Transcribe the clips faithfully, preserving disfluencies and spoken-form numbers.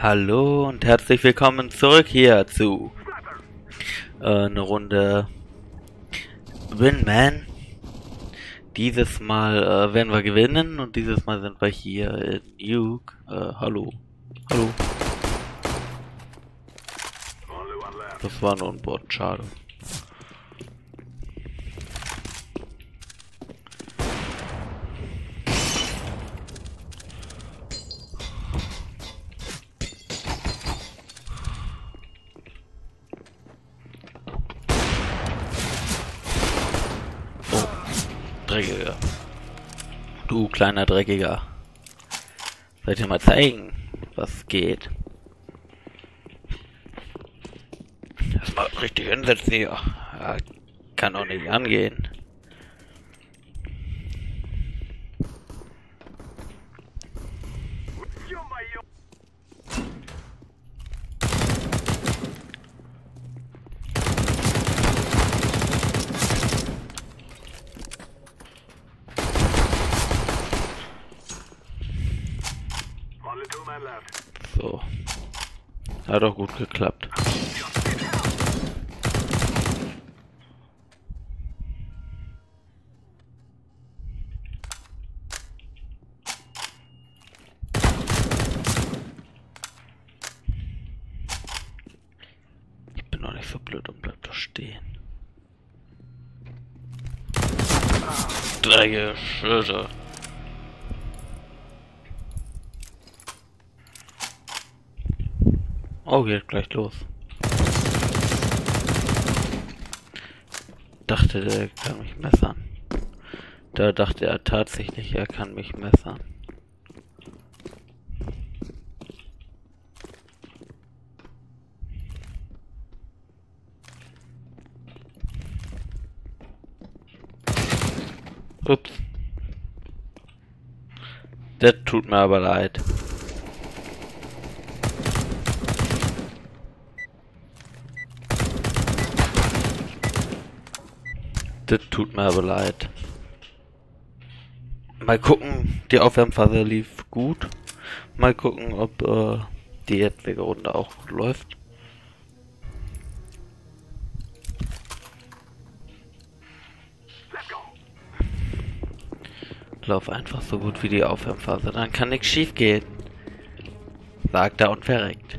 Hallo und herzlich willkommen zurück hier zu äh, eine Runde Winman. Dieses Mal äh, werden wir gewinnen und dieses Mal sind wir hier in Nuke. Äh, hallo. Hallo. Das war nur ein Bot, schade. Dreckiger. Du kleiner Dreckiger. Soll ich dir mal zeigen, was geht? Das mal richtig hinsetzen hier. Ja, kann doch nicht angehen. So. Hat doch gut geklappt. Ich bin noch nicht so blöd und bleib doch stehen. Dreckige Schüsse. Oh, geht gleich los. Dachte, der kann mich messern. Da dachte er tatsächlich, er kann mich messern. Ups. Das tut mir aber leid. Das tut mir aber leid. Mal gucken, die Aufwärmphase lief gut. Mal gucken, ob äh, die jetzige Runde auch gut läuft. Lauf einfach so gut wie die Aufwärmphase, dann kann nichts schief gehen. Sagt er und verreckt.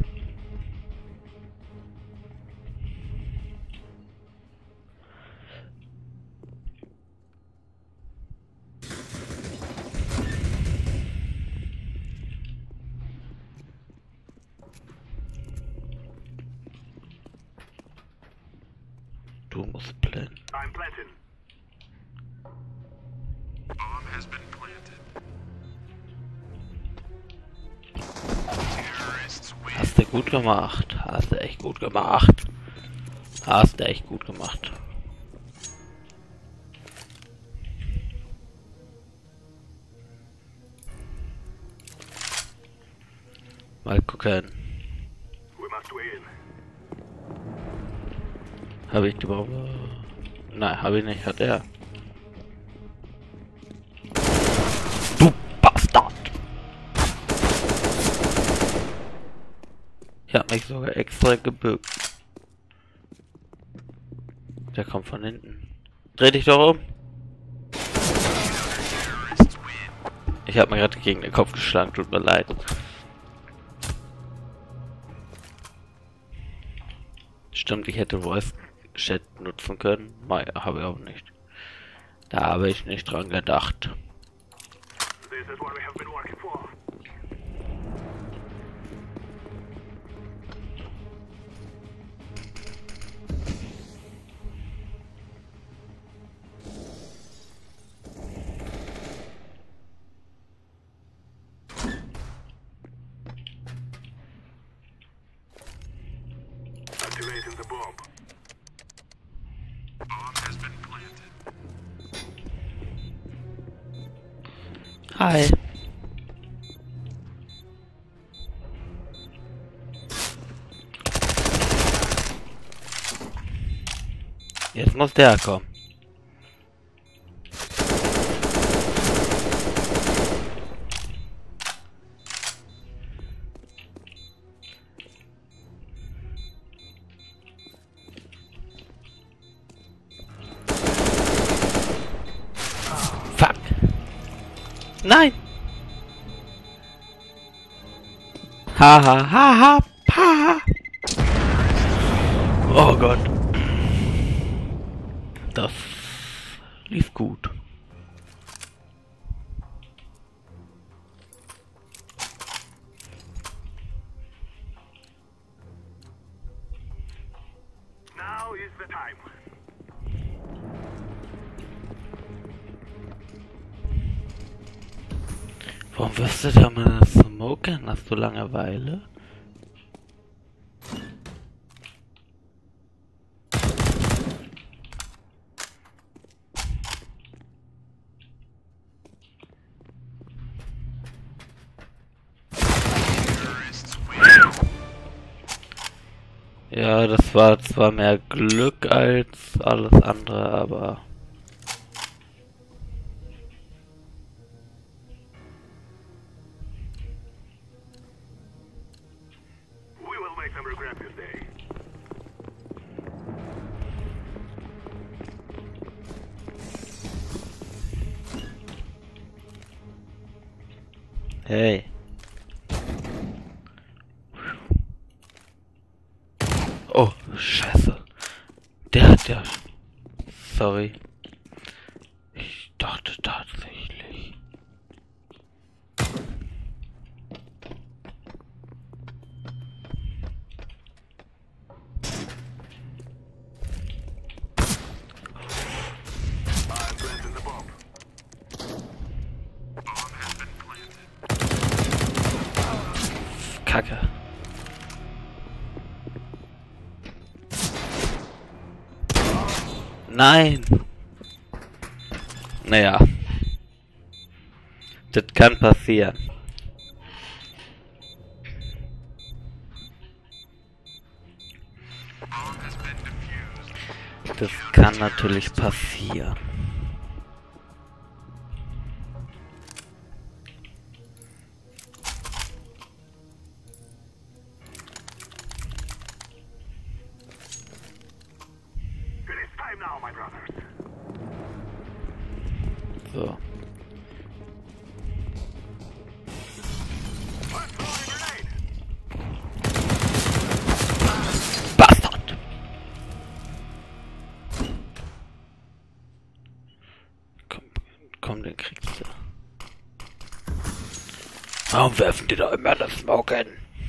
Du musst blenden. I'm planting. Bomb has been planted. Terrorists win. Hast du gut gemacht. Hast du echt gut gemacht. Hast du echt gut gemacht. Mal gucken. We must win. Habe ich die Bombe? Nein, habe ich nicht. Hat er. Du Bastard! Ich habe mich sogar extra gebückt. Der kommt von hinten. Dreh dich doch um. Ich habe mir gerade gegen den Kopf geschlagen. Tut mir leid. Stimmt, ich hätte Voice Chat nutzen können. Nein, habe ich auch nicht. Da habe ich nicht dran gedacht. This is what we have been working for. Activating the bomb. Bomb has been planted. Hi. Jetzt muss der kommen. Nein! Ha ha ha ha ha! Oh Gott. Das lief gut. Now is the time. Warum wirst du da mal das Smoken? Hast du Langeweile? Ja, das war zwar mehr Glück als alles andere, aber... We will make them regret this day. Hey. Oh, scheiße. Der hat ja... Sorry. Ich dachte tatsächlich. I'm planting the bomb. Bomb has been planted. Kacke. Nein! Naja. Das kann passieren. Das kann natürlich passieren. It is time now, my brothers. So. Let's throw a grenade. Bastard! Komm, komm, den kriegst du. Warum werfen die da immer das Smoken?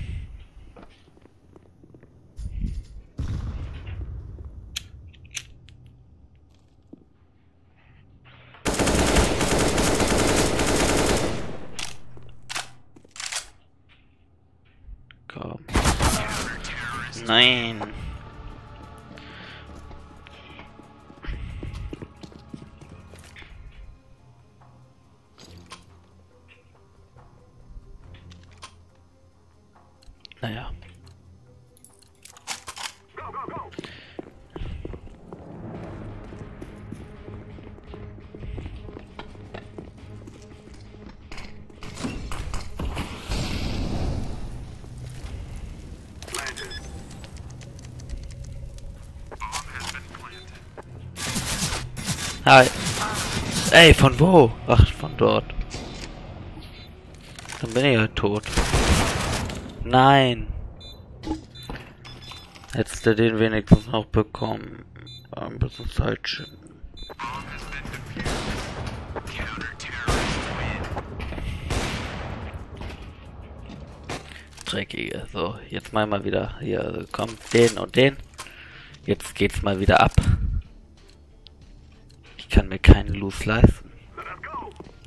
Komm. Nein. Naja. Go, go, go. Planted. Bomb has been planted. Hi. Ey, von wo? Ach, von dort. Dann bin ich ja tot. Nein. Hättest du den wenigstens noch bekommen. Ein bisschen Zeit schinden. Bomb has been defused. Counter-terrorist win. Dreckige. So, jetzt mal mal wieder. Hier, komm, den und den. Jetzt geht's mal wieder ab. Ich kann mir keinen Loot leisten. Let us go.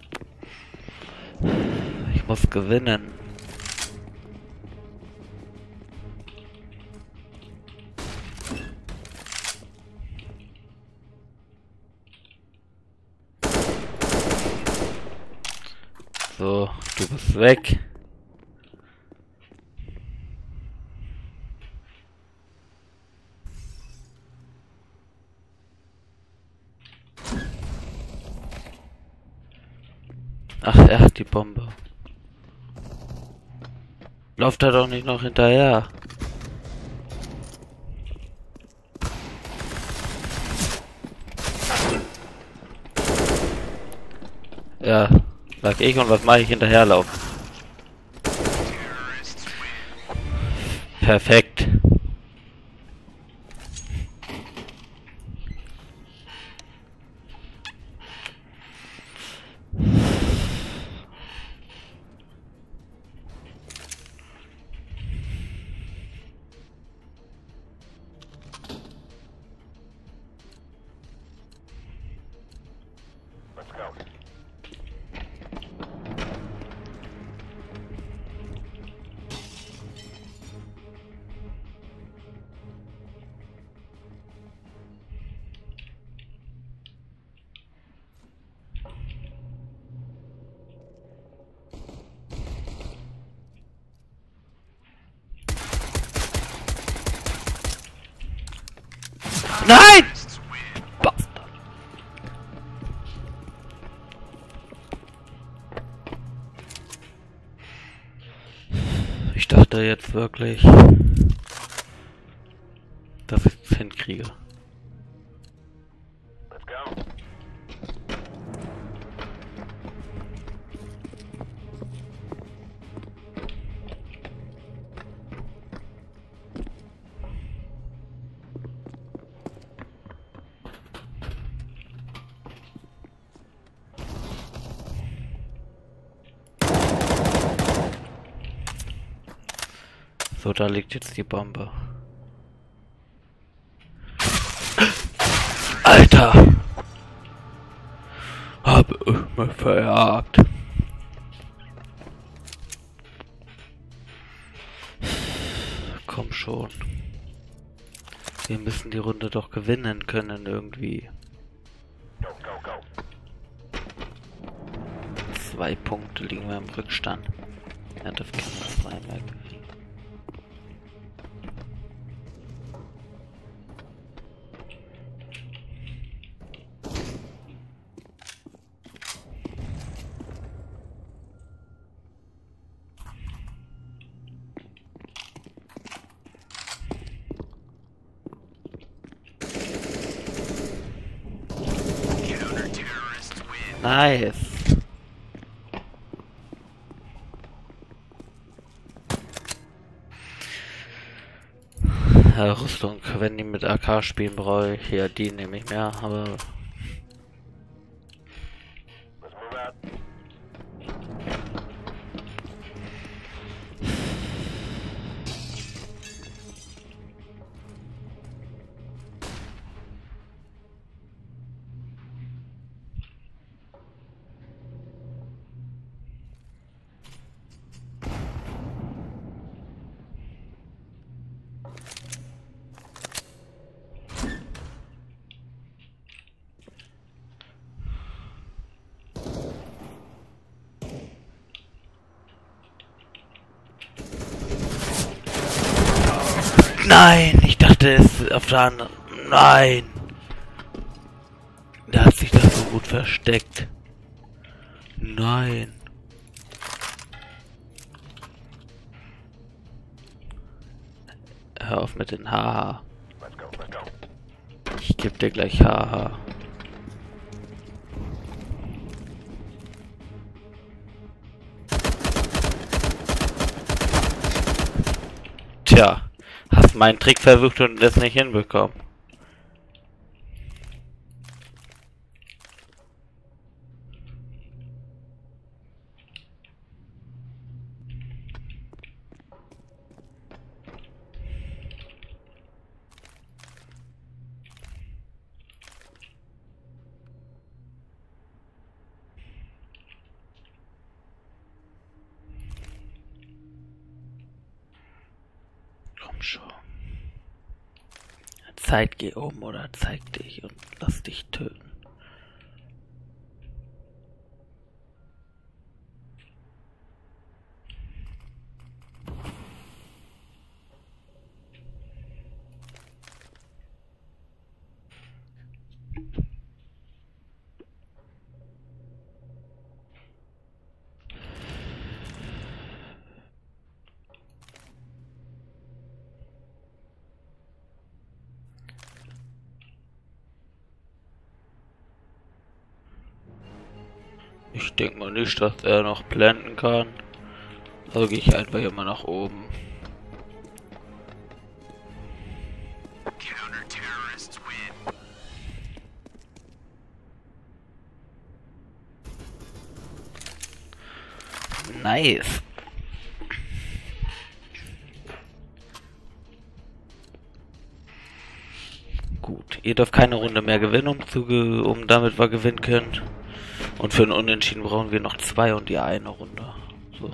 Ich muss gewinnen. So, du bist weg. Ach, er hat die Bombe. Läuft er doch nicht noch hinterher. Ja, Sag ich, und was mache ich hinterherlaufen? Perfekt. Let's go. Nein! Bastard. Ich dachte jetzt wirklich, dass ich es hinkriege. Let's go. So, da liegt jetzt die Bombe. Alter! Habe ich mich verjagt. Komm schon. Wir müssen die Runde doch gewinnen können irgendwie. Go, go, go. Zwei Punkte liegen wir im Rückstand. Ja, das kann man das reinmerken. Counter-terrorists win. Nice. Ja, Rüstung, wenn die mit A K spielen, brauche ich ja die nehme ich mehr, aber Let's move out. nein, ich dachte es ist auf der anderen. Nein. Der hat sich da so gut versteckt. Nein. Hör auf mit den Haha. Let's go, let's go. Ich geb dir gleich Haha. Tja, hast meinen Trick versucht und das nicht hinbekommen. Komm schon. Zeit, geh um oder zeig dich und lass dich töten. denke mal nicht, dass er noch planten kann. Also gehe ich einfach hier mal nach oben. Nice. Gut, ihr dürft keine Runde mehr gewinnen, um, zu ge um damit wir gewinnen können. Und für einen Unentschieden brauchen wir noch zwei und ihr eine Runde. So.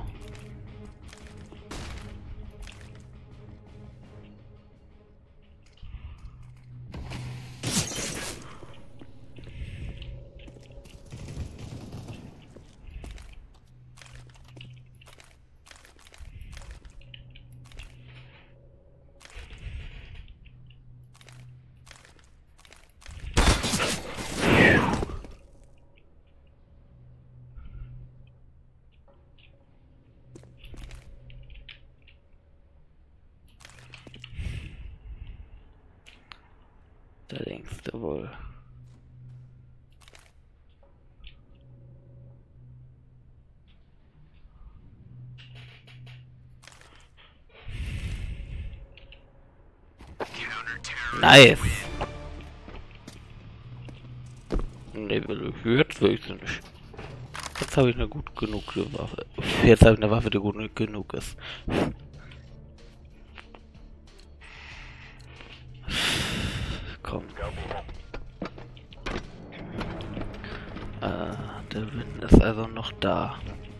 Da denkst du wohl. Nice. Ne, jetzt will ich sie nicht. Jetzt habe ich eine gut genug Waffe. Jetzt habe ich eine Waffe, die gut genug ist. Komm. Äh, der Wind ist also noch da.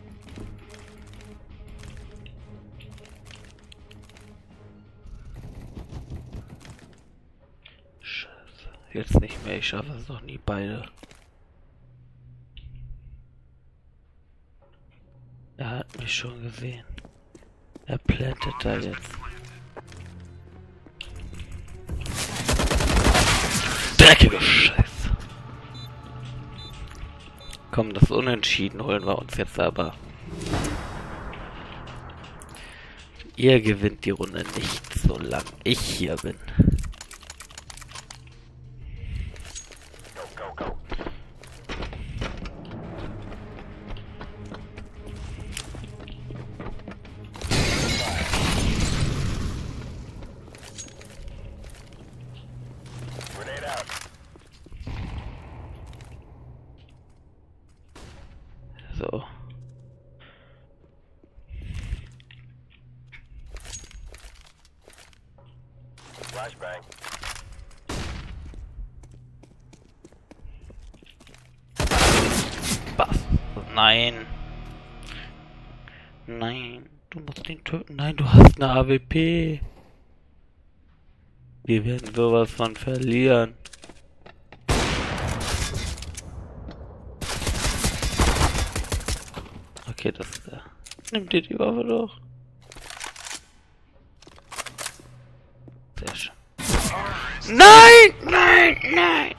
Scheiße. Jetzt nicht mehr, ich schaffe es doch nie beide. Er hat mich schon gesehen. Er plantet da jetzt. Dreckige Scheiße. Komm, das Unentschieden holen wir uns jetzt aber. Ihr gewinnt die Runde nicht, solange ich hier bin. Go, go, go. Grenade out. So. Flashbang. Was? Nein. Nein. Du musst ihn töten. Nein, du hast eine A W P. Wir werden sowas von verlieren. Okay, das ist der. Nimm dir die Waffe doch. Sehr schön. Nein! Nein! Nein!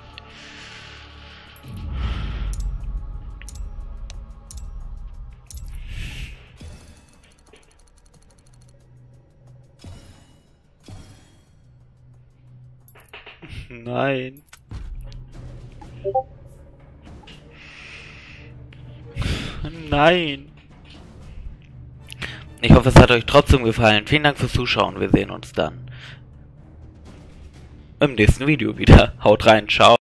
Nein. Nein. Ich hoffe, es hat euch trotzdem gefallen. Vielen Dank fürs Zuschauen. Wir sehen uns dann im nächsten Video wieder. Haut rein. Ciao.